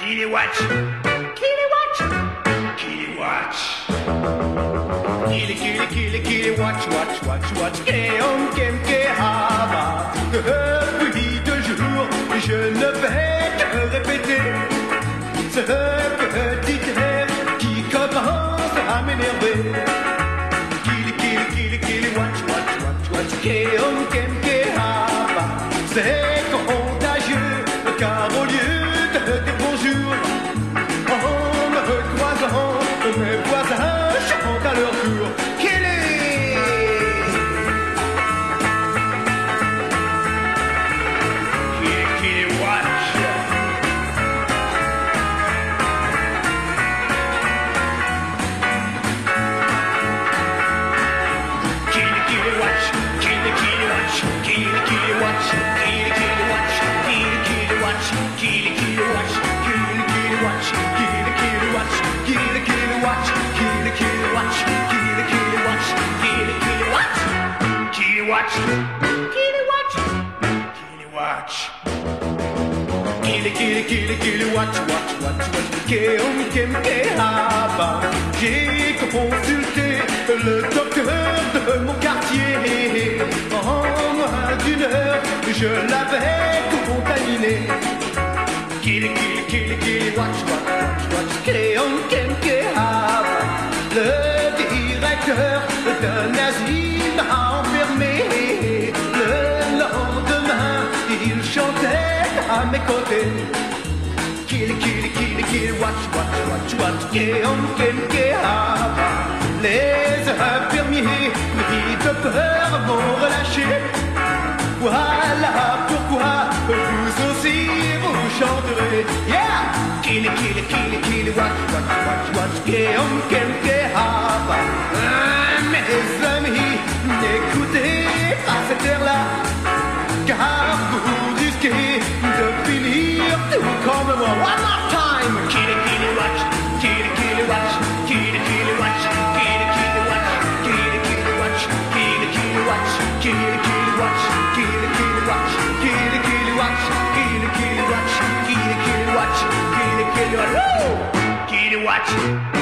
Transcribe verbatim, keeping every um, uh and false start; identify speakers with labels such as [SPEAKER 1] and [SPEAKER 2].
[SPEAKER 1] Kili watch, Kili watch, Kili watch. Kili, Kili, Kili, Kili watch, watch, watch, watch. Et on kem ke haba. Depuis deux jours, je ne vais que répéter ce petit air qui commence à m'énerver. Kili, Kili, Kili, Kili watch, watch, watch, watch. Et on kem ke haba. C'est contagieux, car au lieu de dire bonjour, en me croisant, mes voisins chantent à leur tour. Kili, Kili, Kili watch. Kili, Kili watch, Kili, Kili watch, Kili, Kili watch, Kili, Kili watch, Kili, Kili watch, Kili, Kili watch, Kili, Kili watch, Kili, Kili watch, Kili, Kili watch, Kili, Kili watch, Kili, Kili watch, Kili, Kili watch, Kili watch, Kili watch, Kili watch. Kili, Kili, Kili, Kili watch, watch, watch, watch. Keom kem ke haba. J'ai consulté le docteur de mon quartier. En moins d'une heure, je l'avais contaminé. Kili, Kili, Kili, Kili watch, watch, watch, watch. Keom kem ke haba. Le directeur d'un asile m'a enfermé. Le lendemain, il chantait à mes côtés. Kili, Kili, Kili, Kili watch, watch, watch, watch. Keom kem ke haba. Les infirmiers, pris de peur, m'ont relâché. Voilà pourquoi vous aussi vous chanterez. Yeah! Kili, Kili, Kili, Kili watch, watch, watch, watch. Keom kem ke haba. Mes amis, n'écoutez pas cette air-là, car vous risquez de finir tout comme moi. One more time! Kili, Kili watch, Kili, Kili watch, Kili, Kili watch, Kili, Kili watch, Kili, Kili watch, Kili, Kili watch, Kili, Kili watch, Kili, Kili watch, Kili, Kili watch, Kili, Kili watch, Kili, Kili watch, Kili, Kili watch, Kili watch.